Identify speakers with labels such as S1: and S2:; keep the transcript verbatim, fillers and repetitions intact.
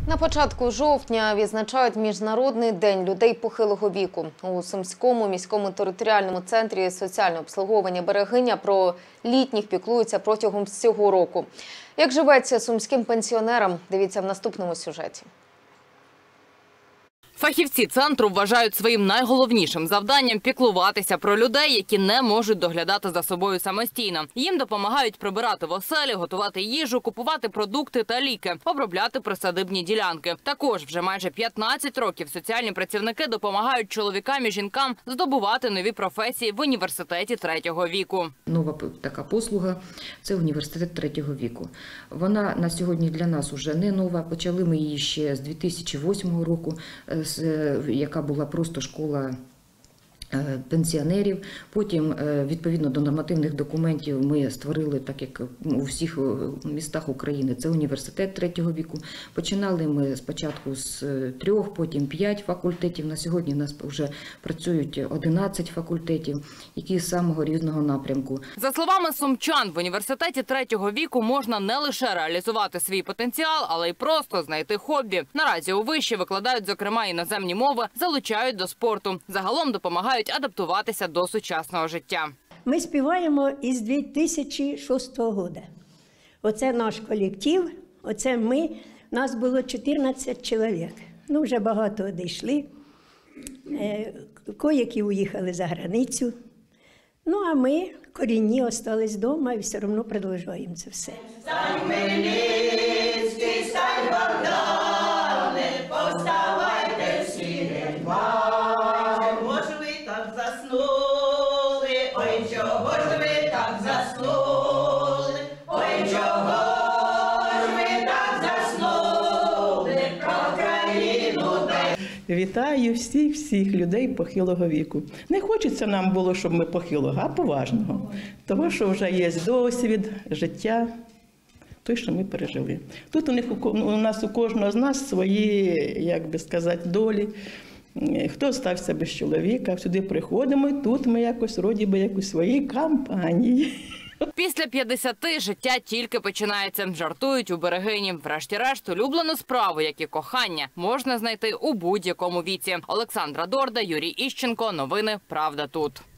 S1: На початку жовтня відзначають Міжнародний день людей похилого віку. У Сумському міському територіальному центрі соціального обслуговування «Берегиня» про літніх піклуються протягом всього року. Як живеться сумським пенсіонерам, дивіться в наступному сюжеті.
S2: Фахівці центру вважають своїм найголовнішим завданням піклуватися про людей, які не можуть доглядати за собою самостійно. Їм допомагають прибирати в оселі, готувати їжу, купувати продукти та ліки, обробляти присадибні ділянки. Також вже майже п'ятнадцять років соціальні працівники допомагають чоловікам і жінкам здобувати нові професії в університеті третього віку.
S3: Нова така послуга – це університет третього віку. Вона на сьогодні для нас вже не нова. Почали ми її ще з дві тисячі восьмого року, яка була просто школа пенсіонерів. Потім, відповідно до нормативних документів, ми створили, так як у всіх містах України, це університет третього віку. Починали ми спочатку з трьох, потім п'ять факультетів. На сьогодні у нас вже працюють одинадцять факультетів, які з самого різного напрямку.
S2: За словами сумчан, в університеті третього віку можна не лише реалізувати свій потенціал, але й просто знайти хобі. Наразі у виші викладають, зокрема, іноземні мови, залучають до спорту. Загалом допомагають адаптуватися до сучасного життя.
S4: Ми співаємо із дві тисячі шостого року. Оце наш колектив, оце ми. Нас було чотирнадцять чоловік. Ну, вже багато одійшли. Коякі уїхали за границю. Ну, а ми, корінні, остались вдома і все одно продовжуємо це все. Стань Хмельницький, стань Богдане, повставайте всі гетьмани. Ой, чого ж ви так заснули? Ой, чого ж ви так заснули про країну?
S5: Вітаю всіх-всіх людей похилого віку. Не хочеться нам було, щоб ми похилого, а поважного. Тому що вже є досвід, життя, той, що ми пережили. Тут у них, у нас у кожного з нас свої, як би сказати, долі. Хто стався без чоловіка, сюди приходимо, і тут ми якось, вроді би, як у своїй компанії.
S2: Після п'ятдесяти життя тільки починається, жартують у Берегині. Врешті-решт, улюблену справу, як і кохання, можна знайти у будь-якому віці. Олександра Дорда, Юрій Іщенко. Новини «Правда тут».